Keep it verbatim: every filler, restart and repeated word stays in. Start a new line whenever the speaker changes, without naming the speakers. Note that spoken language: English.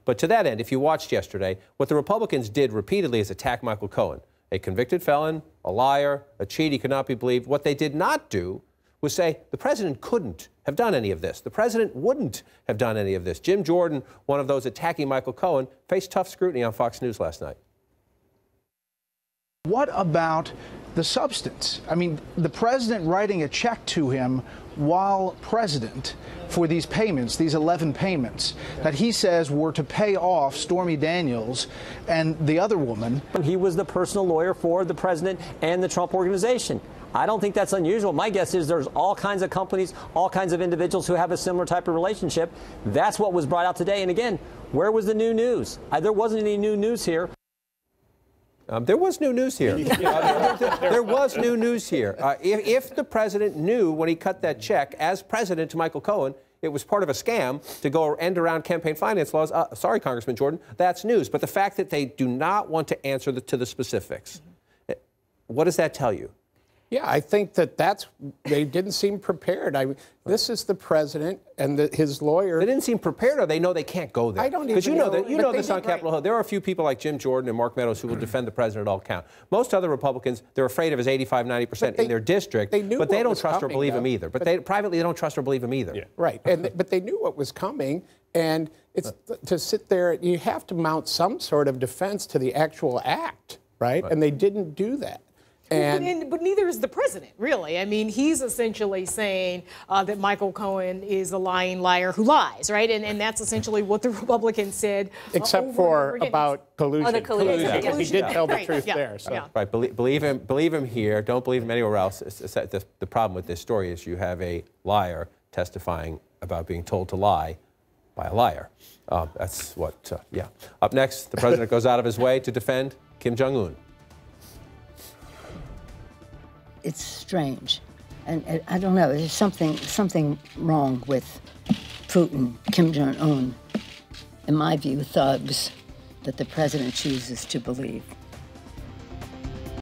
But to that end, if you watched yesterday, what the Republicans did repeatedly is attack Michael Cohen, a convicted felon, a liar, a cheat, he could not be believed. What they did not do was say the president couldn't have done any of this. The president wouldn't have done any of this. Jim Jordan, one of those attacking Michael Cohen, faced tough scrutiny on Fox News last night.
What about the substance? I mean, the president writing a check to him while president for these payments, these eleven payments, that he says were to pay off Stormy Daniels and the other woman.
He was the personal lawyer for the president and the Trump organization. I don't think that's unusual. My guess is there's all kinds of companies, all kinds of individuals who have a similar type of relationship. That's what was brought out today. And again, where was the new news? Uh, there wasn't any new news here.
Um, there was new news here. uh, there, there, there was new news here. Uh, if, if the president knew when he cut that check as president to Michael Cohen, it was part of a scam to go end around campaign finance laws. Uh, sorry, Congressman Jordan, that's news. But the fact that they do not want to answer the, to the specifics, what does that tell you?
Yeah, I think that that's, they didn't seem prepared. I, this is the president and the, his lawyer.
They didn't seem prepared, or they know they can't go there.
I don't even
Because you know,
know,
that, you
but
know
they
this on
did,
Capitol Hill. There are a few people like Jim Jordan and Mark Meadows who will defend the president at all count. Most other Republicans, they're afraid of his eighty-five, ninety percent in their district,
they knew
but they
what
don't
was
trust or
coming,
believe
though.
him either. But, but they privately, they don't trust or believe him either.
Yeah. Right, and but they knew what was coming, and it's to sit there, you have to mount some sort of defense to the actual act, right? right. And they didn't do that.
And, but, and, but neither is the president, really. I mean, he's essentially saying uh, that Michael Cohen is a lying liar who lies, right? And, and that's essentially what the Republicans said. Uh,
Except for about collusion.
Oh, the collusion.
collusion.
Yeah.
He did tell the
right.
truth
yeah.
there. So.
Yeah.
Right, believe, believe him. Believe him here. Don't believe him anywhere else. It's, it's, the, the problem with this story is you have a liar testifying about being told to lie by a liar. Uh, that's what. Uh, yeah. Up next, the president goes out of his way to defend Kim Jong-un.
It's strange, and, and I don't know. There's something something wrong with Putin, Kim Jong-un. In my view, thugs that the president chooses to believe.